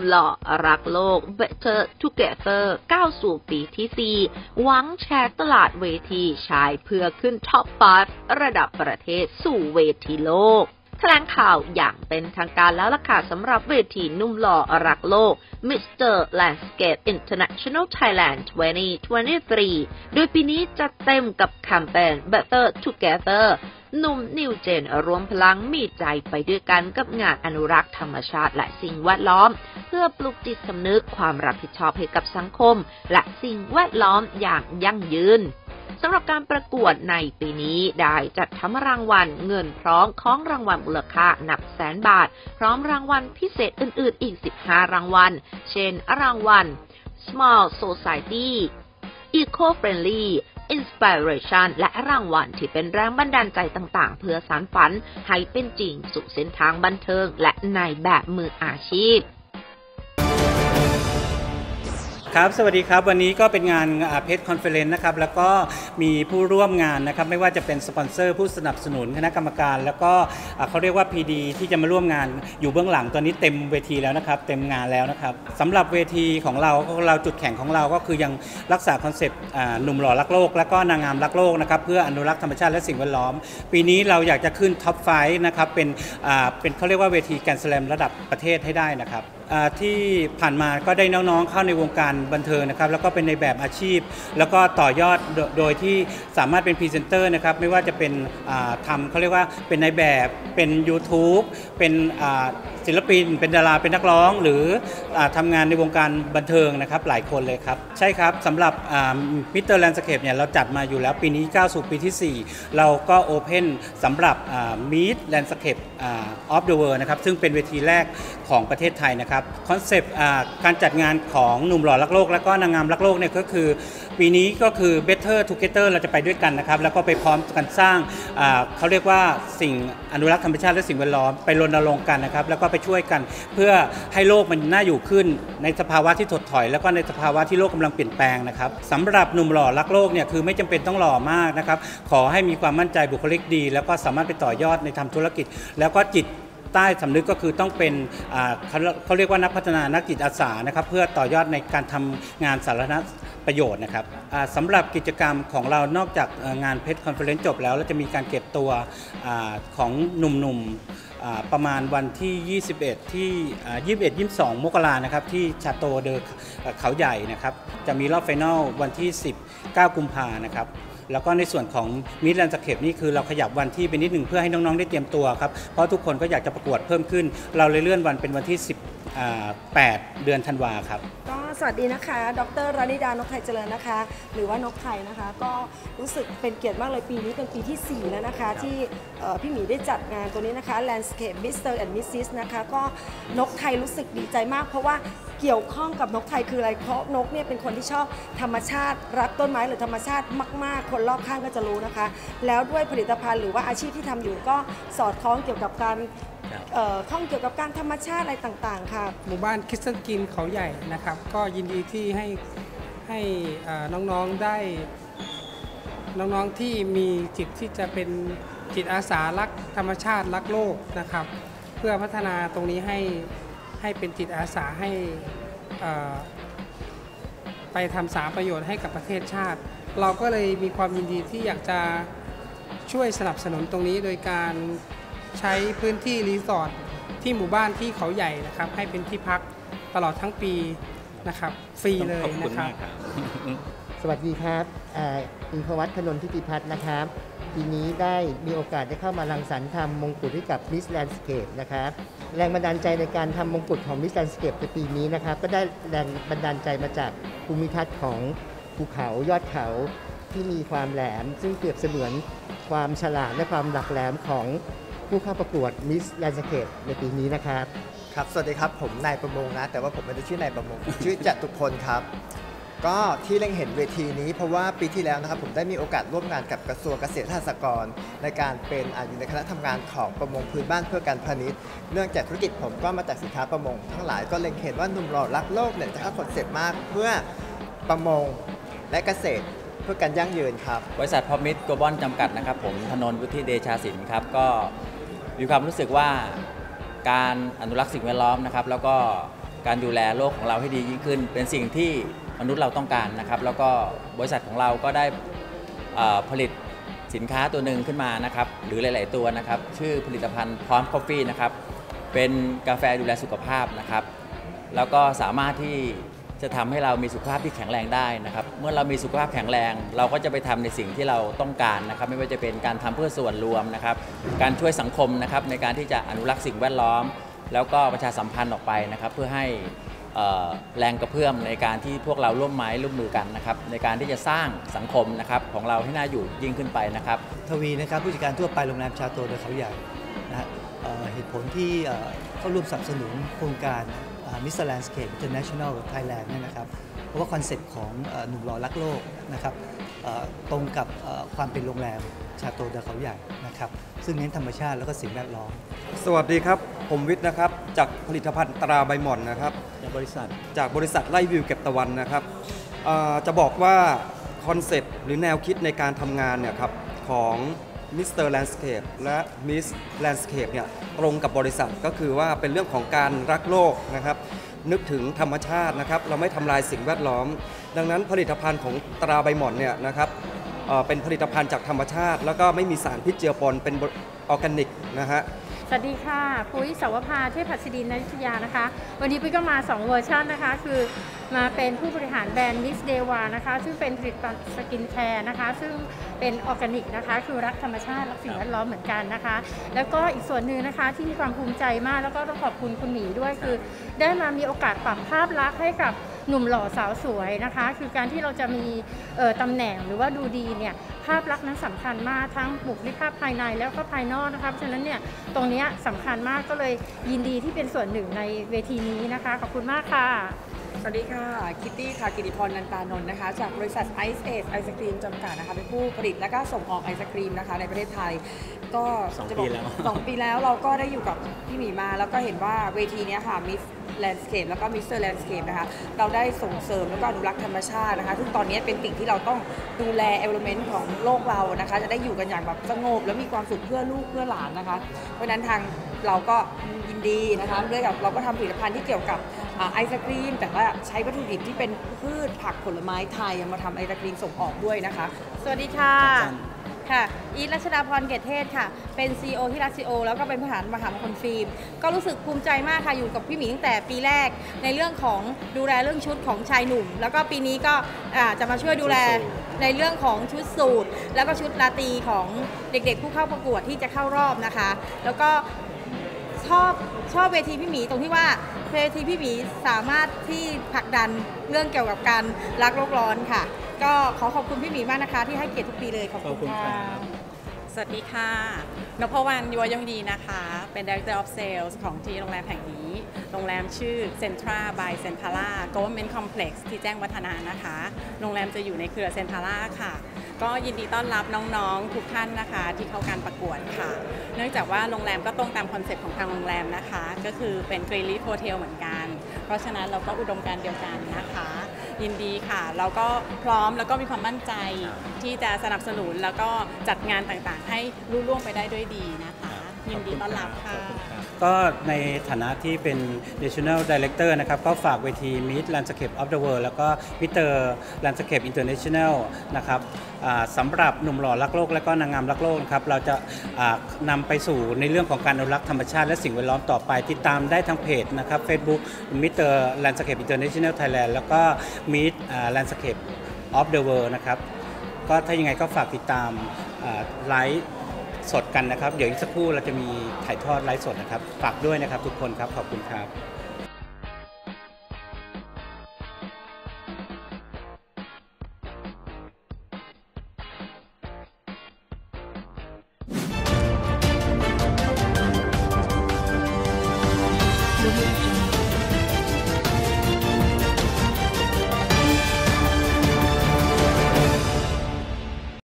หล่อรักโลก Better Together ก้าวสู่ปีที่ 4 หวังแชร์ตลาดเวทีชายเพื่อขึ้นท็อป5ระดับประเทศสู่เวทีโลกแถลงข่าวอย่างเป็นทางการแล้วล่ะค่ะสำหรับเวทีหนุ่มหล่อรักโลก Mr. Landscape International Thailand 2023 โดยปีนี้จะเต็มกับแคมเปญ Better Together หนุ่มนิวเจนรวมพลังมีใจไปด้วยกันกับงานอนุรักษ์ธรรมชาติและสิ่งแวดล้อมเพื่อปลุกจิตสำนึกความรับผิดชอบให้กับสังคมและสิ่งแวดล้อมอย่างยั่งยืนสำหรับการประกวดในปีนี้ได้จัดทำรางวัลเงินพร้อมของรางวัลมูลค่านับแสนบาทพร้อมรางวัลพิเศษอื่นๆอีก15รางวัลเช่นรางวัล Small Society Eco-Friendly Inspiration และรางวัลที่เป็นแรงบันดาลใจต่างๆเพื่อสานฝันให้เป็นจริงสู่เส้นทางบันเทิงและในแบบมืออาชีพครับสวัสดีครับวันนี้ก็เป็นงานเพชรคอนเฟอเรนซ์นะครับแล้วก็มีผู้ร่วมงานนะครับไม่ว่าจะเป็นสปอนเซอร์ผู้สนับสนุนคณะกรรมการแล้วก็เขาเรียกว่า PD ที่จะมาร่วมงานอยู่เบื้องหลังตอนนี้เต็มเวทีแล้วนะครับเต็มงานแล้วนะครับสำหรับเวทีของเราจุดแข็งของเราก็คือยังรักษาคอนเซปต์หนุ่มหล่อรักโลกและก็นางงามรักโลกนะครับเพื่ออนุรักษ์ธรรมชาติและสิ่งแวดล้อมปีนี้เราอยากจะขึ้นท็อป5นะครับเป็นเขาเรียกว่าเวทีแกรนด์สแลมระดับประเทศให้ได้นะครับที่ผ่านมาก็ได้น้องๆเข้าในวงการบันเทิงนะครับแล้วก็เป็นในแบบอาชีพแล้วก็ต่อยอดโดยที่สามารถเป็นพรีเซนเตอร์นะครับไม่ว่าจะเป็นทำเขาเรียกว่าเป็นในแบบเป็น YouTube เป็นศิลปินเป็นดาราเป็นนักร้องหรือทำงานในวงการบันเทิงนะครับหลายคนเลยครับใช่ครับสำหรับมิสเตอร์แลนด์สเคปเนี่ยเราจัดมาอยู่แล้วปีนี้ก้าวสู่ปีที่ 4เราก็โอเพนสำหรับมิสแลนด์สเคปออฟเดอะเวิลด์นะครับซึ่งเป็นเวทีแรกของประเทศไทยนะครับคอนเซปต์การจัดงานของหนุ่มหล่อรักโลกและก็นางงามรักโลกเนี่ยก็คือปีนี้ก็คือ Better Together เราจะไปด้วยกันนะครับแล้วก็ไปพร้อมกันสร้างเขาเรียกว่าสิ่งอนุรักษ์ธรรมชาติและสิ่งแวดล้อมไปรณรงค์กันนะครับแล้วก็ไปช่วยกันเพื่อให้โลกมันน่าอยู่ขึ้นในสภาวะที่ถดถอยแล้วก็ในสภาวะที่โลกกำลังเปลี่ยนแปลงนะครับสำหรับหนุ่มหล่อรักโลกเนี่ยคือไม่จำเป็นต้องหล่อมากนะครับขอให้มีความมั่นใจบุคลิกดีแล้วก็สามารถไปต่อยอดในทำธุรกิจแล้วก็จิตใต้สำนึกก็คือต้องเป็นเขาเรียกว่านักพัฒนานักจิตอาสานะครับเพื่อต่อยอดในการทำงานสาธารณประโยชน์นะครับสำหรับกิจกรรมของเรานอกจากงานเพชรคอนเฟอเรนซ์จบแล้วเราจะมีการเก็บตัวของหนุ่มๆประมาณวันที่ 21 ที่21-22 มกรานะครับที่ชาโตเดอเขาใหญ่นะครับจะมีรอบไฟนอลวันที่ 19 กุมภานะครับแล้วก็ในส่วนของมิสแลนด์สเคปนี่คือเราขยับวันที่ไปนิดหนึ่งเพื่อให้น้องๆได้เตรียมตัวครับเพราะทุกคนก็อยากจะประกวดเพิ่มขึ้นเราเลยเลื่อนวันเป็นวันที่18 เดือนธันวาครับก็สวัสดีนะคะดร.รานิดานกไทยเจริญนะคะหรือว่านกไทยนะคะก็รู้สึกเป็นเกียรติมากเลยปีนี้เป็นปีที่ 4 แล้วนะคะที่พี่หมีได้จัดงานตัวนี้นะคะ Landscape Mr. and Mrs. นะคะก็นกไทยรู้สึกดีใจมากเพราะว่าเกี่ยวข้องกับนกไทยคืออะไรเพราะนกเนี่ยเป็นคนที่ชอบธรรมชาติรักต้นไม้หรือธรรมชาติมากๆคนรอบข้างก็จะรู้นะคะแล้วด้วยผลิตภัณฑ์หรือว่าอาชีพที่ทำอยู่ก็สอดคล้องเกี่ยวกับการข้องเกี่ยวกับการธรรมชาติอะไรต่างๆค่ะหมู่บ้านคริสตัลกรีนเขาใหญ่นะครับก็ยินดีที่ให้น้องๆได้น้องๆที่มีจิตที่จะเป็นจิตอาสารักธรรมชาติรักโลกนะครับเพื่อพัฒนาตรงนี้ให้เป็นจิตอาสาให้ไปทำสาประโยชน์ให้กับประเทศชาติเราก็เลยมีความยินดีที่อยากจะช่วยสนับสนุนตรงนี้โดยการใช้พื้นที่รีสอร์ทที่หมู่บ้านที่เขาใหญ่นะครับให้เป็นที่พักตลอดทั้งปีนะครับฟรีเลยนะครับสวัสดีครับอินทวัฒน์ พนนทิติพัฒน์นะครับปีนี้ได้มีโอกาสได้เข้ามารังสรรค์ทำมงกุฎให้กับ Miss Landscape นะครับแรงบันดาลใจในการทำมงกุฎของ Miss Landscape ในปีนี้นะครับก็ได้แรงบันดาลใจมาจากภูมิทัศน์ของภูเขายอดเขาที่มีความแหลมซึ่งเปรียบเสมือนความฉลาดและความหลักแหลมของผู้เข้าประกวด Miss Landscape ในปีนี้นะครับครับสวัสดีครับผมนายประมงนะแต่ว่าผมไม่ได้ชื่อนายประมง ชื่อจตุพลครับก็ที่เล็งเห็นเวทีนี้เพราะว่าปีที่แล้วนะครับผมได้มีโอกาสร่วมงานกับกระทรวงเกษตรและสหกรณ์ในการเป็นอยู่ในคณะทำงานของประมงพื้นบ้านเพื่อการพาณิชย์เนื่องจากธุรกิจผมก็มาจากสินค้าประมงทั้งหลายก็เล็งเห็นว่าหนุ่มหล่อรักโลกเนี่ยจะเข้าคอนเซ็ปต์มากเพื่อประมงและเกษตรเพื่อการยั่งยืนครับบริษัทพอมิตรโกลบอลจำกัดนะครับผมธนนท์วุฒิเดชาสินครับก็มีความรู้สึกว่าการอนุรักษ์สิ่งแวดล้อมนะครับแล้วก็การดูแลโลกของเราให้ดียิ่งขึ้นเป็นสิ่งที่มนุษย์เราต้องการนะครับแล้วก็บริษัทของเราก็ได้ผลิตสินค้าตัวหนึ่งขึ้นมานะครับหรือหลายๆตัวนะครับชื่อผลิตภัณฑ์พร้อม Coffee นะครับเป็นกาแฟดูแลสุขภาพนะครับแล้วก็สามารถที่จะทำให้เรามีสุขภาพที่แข็งแรงได้นะครับเมื่อเรามีสุขภาพแข็งแรงเราก็จะไปทำในสิ่งที่เราต้องการนะครับไม่ว่าจะเป็นการทำเพื่อส่วนรวมนะครับการช่วยสังคมนะครับในการที่จะอนุรักษ์สิ่งแวดล้อมแล้วก็ประชาสัมพันธ์ออกไปนะครับเพื่อให้แรงกระเพื่อมในการที่พวกเราร่วมไม้ร่วมมือกันนะครับในการที่จะสร้างสังคมนะครับของเราให้น่าอยู่ยิ่งขึ้นไปนะครับทวีนะครับผู้จัดการทั่วไปโรงแรมชาโตเดอเขาใหญ่นะฮะเหตุผลที่เข้าร่วมสนับสนุนโครงการMr. Landscape International Thailand เนี่ยนะครับเพราะว่าคอนเซ็ปต์ของหนุ่มหล่อรักโลกนะครับตรงกับความเป็นโรงแรมชาโตเดอเขาใหญ่นะครับซึ่งเน้นธรรมชาติแล้วก็สิ่งแวดล้อมสวัสดีครับผมวิทย์นะครับจากผลิตภัณฑ์ตราใบหม่อนนะครับจากบริษัทไล่วิวเก็บตะวันนะครับจะบอกว่าคอนเซ็ปต์หรือแนวคิดในการทำงานเนี่ยครับของ Mr. Landscape และ Miss Landscape เนี่ยตรงกับบริษัทก็คือว่าเป็นเรื่องของการรักโลกนะครับนึกถึงธรรมชาตินะครับเราไม่ทำลายสิ่งแวดล้อมดังนั้นผลิตภัณฑ์ของตราใบหม่อนเนี่ยนะครับเป็นผลิตภัณฑ์จากธรรมชาติแล้วก็ไม่มีสารพิษเจือปนเป็นออร์แกนิกนะฮะสวัสดีค่ะปุ้ยสาวภาเทพหัสดินอยุธยานะคะวันนี้ปุ้ยก็มา2เวอร์ชันนะคะคือมาเป็นผู้บริหารแบรนด์ Miss Dewa นะคะซึ่งเป็นผลิตภัณฑ์สกินแคร์นะคะซึ่งเป็นออร์แกนิกนะคะคือรักธรรมชาติรักสิ่งแวดล้อมเหมือนกันนะคะแล้วก็อีกส่วนหนึ่งนะคะที่มีความภูมิใจมากแล้วก็ต้องขอบคุณคุณหมีด้วยคือได้มามีโอกาสปรับภาพลักษณ์ให้กับหนุ่มหล่อสาวสวยนะคะคือการที่เราจะมีตำแหน่งหรือว่าดูดีเนี่ยภาพลักษณ์นั้นสำคัญมากทั้งบุคลิกภาพภายในแล้วก็ภายนอกนะคะเพราะฉะนั้นเนี่ยตรงนี้สำคัญมากก็เลยยินดีที่เป็นส่วนหนึ่งในเวทีนี้นะคะขอบคุณมากค่ะสวัสดีค่ะคิตตี้ค่ะกิติพรนันตานนท์นะคะจากบริษัท Ice Age ไอศครีมจำกัดนะคะเป็นผู้ผลิตและก็ส่งออกไอศครีมนะคะในประเทศไทยก็จะบอก2 ปีแล้วเราก็ได้อยู่กับพี่หมีมาแล้วก็เห็นว่าเวทีนี้ค่ะ Miss Landscape แล้วก็ Mr. Landscape นะคะเราได้ส่งเสริมแล้วก็อนุรักษ์ธรรมชาตินะคะซึ่งตอนนี้เป็นสิ่งที่เราต้องดูแล environment ของโลกเรานะคะจะได้อยู่กันอย่างแบบสงบและมีความสุขเพื่อลูกเพื่อหลานนะคะเพราะนั้นทางเราก็ยินดีนะคะด้วยกับเราก็ทำผลิตภัณฑ์ที่เกี่ยวกับไอศครีมแต่ว่าใช้วัตถุดิบที่เป็นพืชผักผลไม้ไทยมาทำไอศครีมส่งออกด้วยนะคะสวัสดีค่ะค่ะอีทรัชดาพรเกตเทศค่ะเป็น CEO ที่รัก CEO แล้วก็เป็นผู้บริหารมหามงคลฟิล์มก็รู้สึกภูมิใจมากค่ะอยู่กับพี่หมีตั้งแต่ปีแรกในเรื่องของดูแลเรื่องชุดของชายหนุ่มแล้วก็ปีนี้ก็จะมาช่วยดูแลในเรื่องของชุดสูทแล้วก็ชุดราตรีของเด็กๆผู้เข้าประกวดที่จะเข้ารอบนะคะแล้วก็ชอบเวทีพี่หมีตรงที่ว่าเวทีพี่หมีสามารถที่ผลักดันเรื่องเกี่ยวกับการรักโลกร้อนค่ะก็ขอขอบคุณพี่หมีมากนะคะที่ให้เกียรติทุกปีเลยขอบคุณค่ะสวัสดีค่ะนพวรรณยัวยงดีนะคะเป็น Director of Sales ของที่โรงแรมแห่งนี้โรงแรมชื่อ Centra by Centara Government Complex ที่แจ้งวัฒนะนะคะโรงแรมจะอยู่ในเครือ Centara ค่ะก็ยินดีต้อนรับน้องๆทุกท่านนะคะที่เข้าการประกวดค่ะเนื่องจากว่าโรงแรมก็ตรงตามคอนเซ็ปต์ของทางโรงแรมนะคะก็คือเป็น Green Leaf Hotel เหมือนกันเพราะฉะนั้นเราก็อุดมการณ์เดียวกันนะคะยินดีค่ะเราก็พร้อมแล้วก็มีความมั่นใจที่จะสนับสนุนแล้วก็จัดงานต่างๆให้รุ่งเรืองไปได้ด้วยดีนะคะยินดีต้อนรับค่ะก็ในฐานะที่เป็น National Director นะครับก็ฝากเวที Miss Landscape of the World แล้วก็ Mr. Landscape International นะครับสำหรับหนุ่มหล่อรักโลกและก็นางงามรักโลกนะครับเราจะนำไปสู่ในเรื่องของการอนุรักษ์ธรรมชาติและสิ่งแวดล้อมต่อไปติดตามได้ทางเพจนะครับ Facebook Mr. Landscape International Thailand แล้วก็ Miss Landscape of the World นะครับก็ถ้ายังไงก็ฝากติดตามไลฟ์สดกันนะครับเดี๋ยวอีกสักครู่เราจะมีถ่ายทอดไลฟ์สดนะครับฝากด้วยนะครับทุกคนครับขอบคุณครับ